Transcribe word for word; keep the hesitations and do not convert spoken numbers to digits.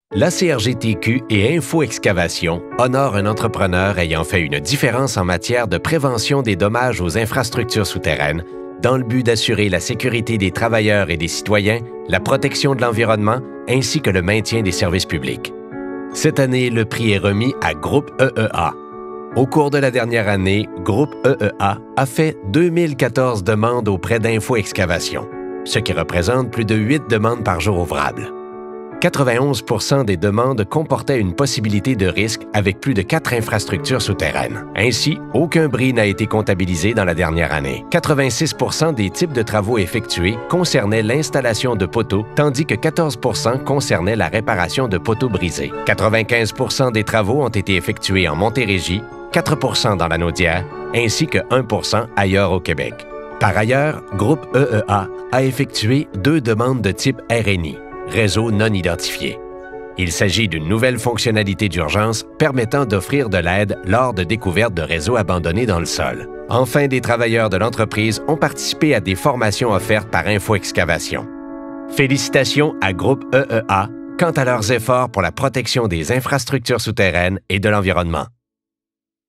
L'A C R G T Q et Info Excavation honorent un entrepreneur ayant fait une différence en matière de prévention des dommages aux infrastructures souterraines dans le but d'assurer la sécurité des travailleurs et des citoyens, la protection de l'environnement ainsi que le maintien des services publics. Cette année, le prix est remis à Groupe E E A. Au cours de la dernière année, Groupe E E A a fait deux mille quatorze demandes auprès d'Info Excavation, ce qui représente plus de huit demandes par jour ouvrable. quatre-vingt-onze pour cent des demandes comportaient une possibilité de risque avec plus de quatre infrastructures souterraines. Ainsi, aucun bris n'a été comptabilisé dans la dernière année. quatre-vingt-six pour cent des types de travaux effectués concernaient l'installation de poteaux, tandis que quatorze pour cent concernaient la réparation de poteaux brisés. quatre-vingt-quinze pour cent des travaux ont été effectués en Montérégie, quatre pour cent dans la Naudière, ainsi que un pour cent ailleurs au Québec. Par ailleurs, Groupe E E A a effectué deux demandes de type R N I. Réseau non identifié. Il s'agit d'une nouvelle fonctionnalité d'urgence permettant d'offrir de l'aide lors de découvertes de réseaux abandonnés dans le sol. Enfin, des travailleurs de l'entreprise ont participé à des formations offertes par Info Excavation. Félicitations à Groupe E E A quant à leurs efforts pour la protection des infrastructures souterraines et de l'environnement.